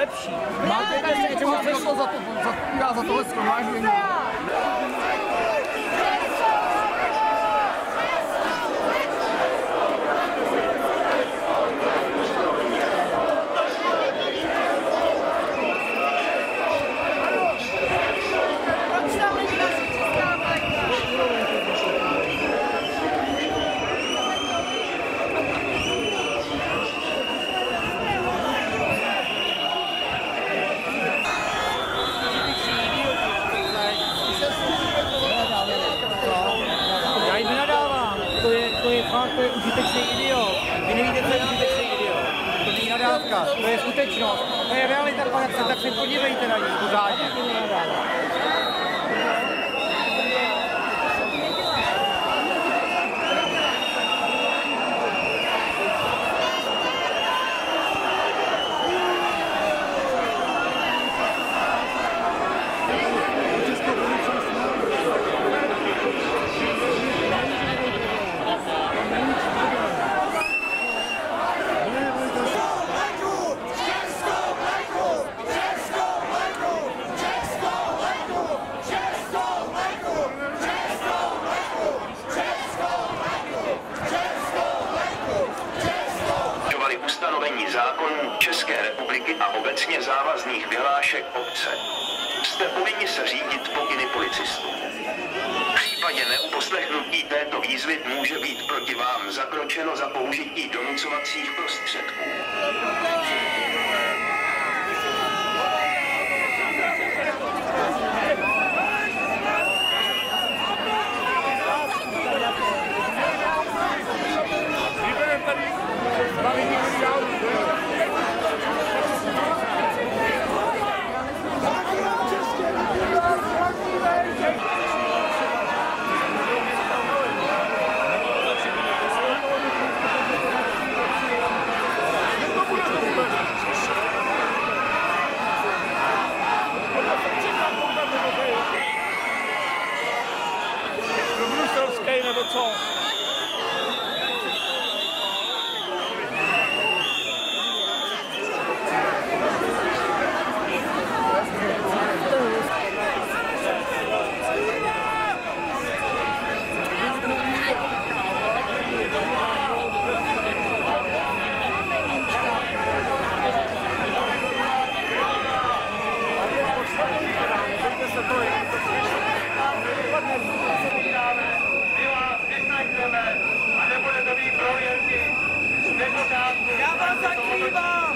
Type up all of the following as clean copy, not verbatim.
lepší. Máte si něčemu přišlo za tohle shromáždění? To je užitečný idiot. Vy nevíte, co je užitečný idiot. To není nadávka, to je skutečnost. To je realita, pane předsedo, tak se podívejte na ní pořádně. Ustanovení zákonů České republiky a obecně závazných vyhlášek obce. Jste povinni se řídit pokyny policistů. V případě neuposlechnutí této výzvy může být proti vám zakročeno za použití donucovacích prostředků. Nebo co? Já vás zakrývám!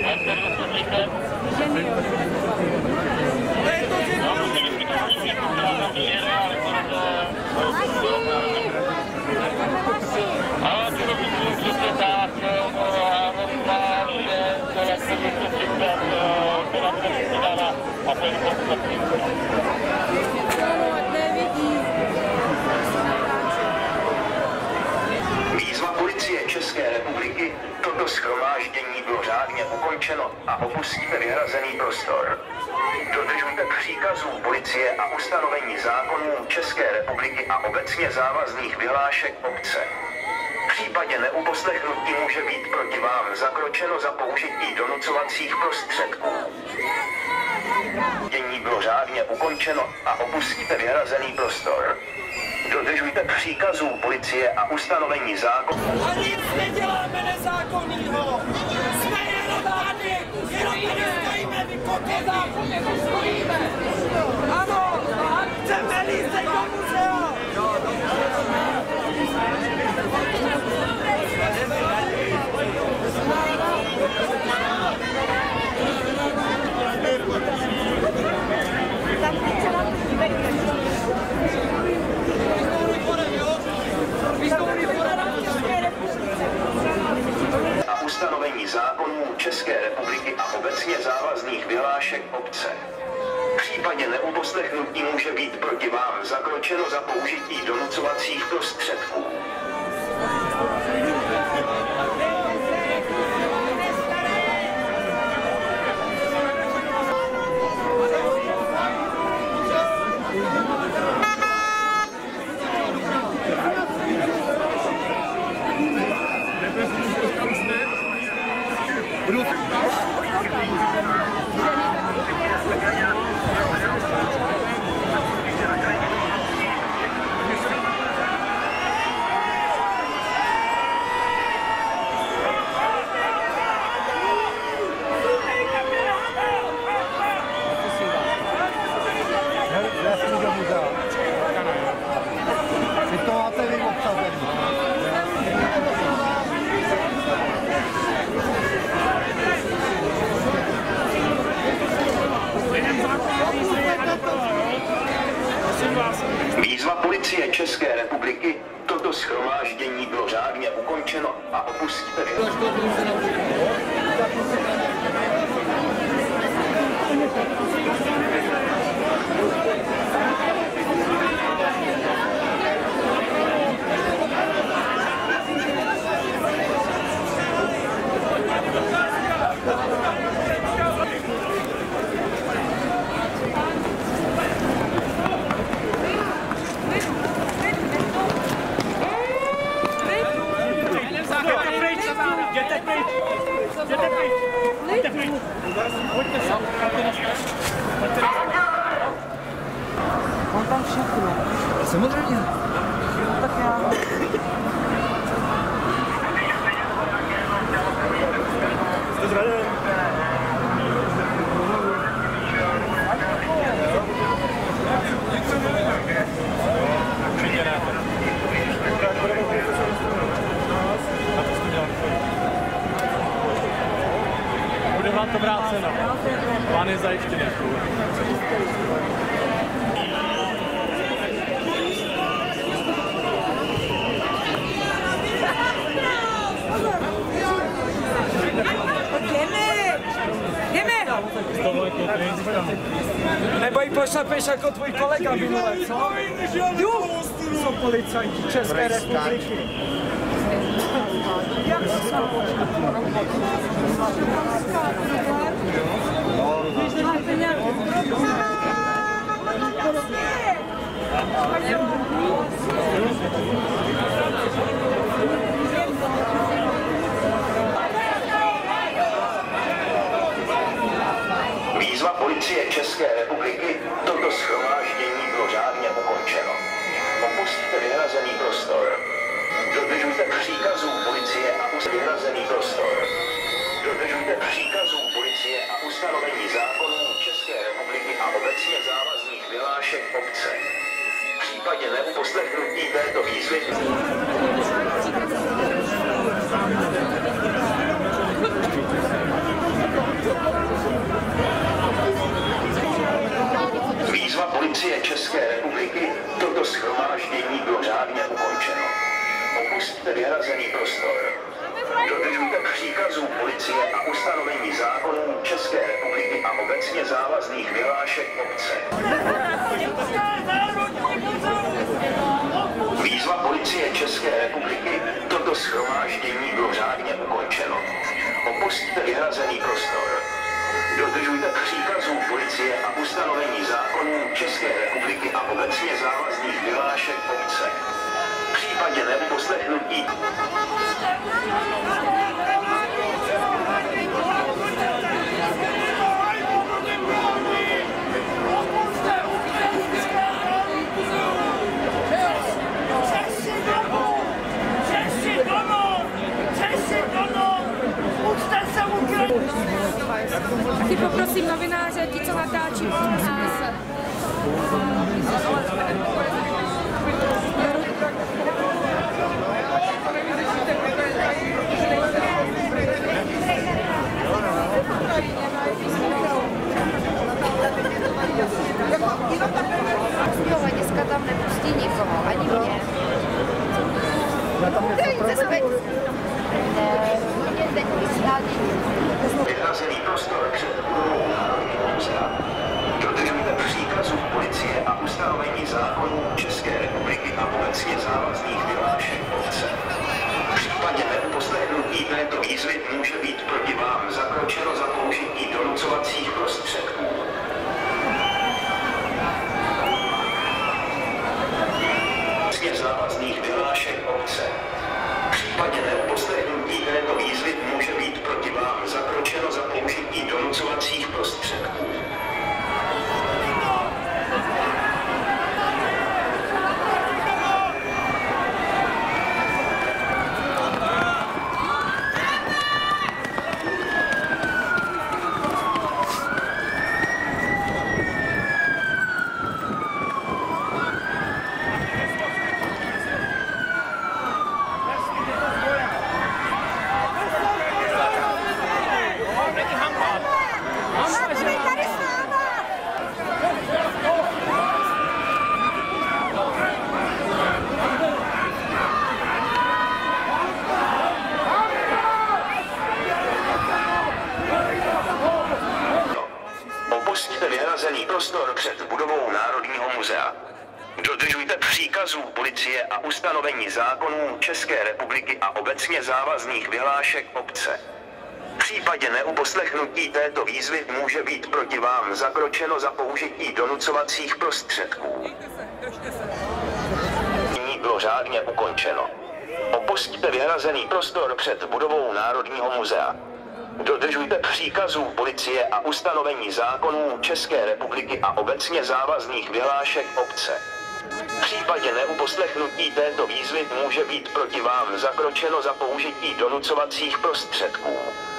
Výzva policie České republiky, toto shromáždění bylo řádně ukončeno a opustíte vyhrazený prostor. Dodržujte příkazů policie a ustanovení zákonů České republiky a obecně závazných vyhlášek obce. V případě neuposlechnutí může být proti vám zakročeno za použití donucovacích prostředků. Dění bylo řádně ukončeno a opustíte vyhrazený prostor. Dodržujte příkazů policie a ustanovení zákonů. A nic neděláme nezákonnýho! Jsme jenom tady! Jenom tady stojíme, vy koty zákonně stojíme! Ano! Chceme lístek do muzea! A ustanovení zákonů České republiky a obecně závazných vyhlášek obce. V případě neuposlechnutí může být proti vám zakročeno za použití donucovacích prostředků. Budu... a opustíte On tam všechno. Samozřejmě. Tak já. Bude vám to vráceno. Plán je zajištěný. Nebo ji pošlapeš jako tvůj kolega minule, co? Jdu! Jsou policajti České republiky. Jak se Výzva policie České republiky, toto shromáždění bylo řádně ukončeno. Opustíte vyhrazený prostor. Dodržujte příkazů policie a vyhrazený prostor. Dodržujte příkazů policie a ustanovení zákonů České republiky a obecně závazných vyhlášek obce. V případě neuposlechnutí této výzvy Výzva policie České republiky, toto shromáždění bylo řádně ukončeno. Opustíte vyhrazený prostor. Dodržujte příkazů policie a ustanovení zákonů České republiky a obecně závazných vyhlášek obce. Výzva policie České republiky, toto shromáždění bylo řádně ukončeno. Opustíte vyhrazený prostor. Dodržujte příkazů policie a ustanovení zákonů České republiky a obecně závazných vyhlášek obce. V případě neuposlechnutí Ty poprosím novináře, ti, co natáčí, musíte se. Z toho hlediska tam nepustí nikoho, ani mě. vyhrazený prostor před budovou Národního muzea. Dodržujte příkazů policie a ustanovení zákonů České republiky a obecně závazných vyhlášek obce. V případě neuposlechnutí této výzvy může být proti vám zakročeno za použití donucovacích prostředků. Závazných vyhlášek obce. V případě neuposlechnutí této výzvy může být proti vám zakročeno za použití donucovacích prostředků. prostor před budovou Národního muzea. Dodržujte příkazů policie a ustanovení zákonů České republiky a obecně závazných vyhlášek obce. V případě neuposlechnutí této výzvy může být proti vám zakročeno za použití donucovacích prostředků. Nyní bylo řádně ukončeno. Opusťte vyhrazený prostor před budovou Národního muzea. Dodržujte příkazů policie a ustanovení zákonů České republiky a obecně závazných vyhlášek obce. V případě neuposlechnutí této výzvy může být proti vám zakročeno za použití donucovacích prostředků.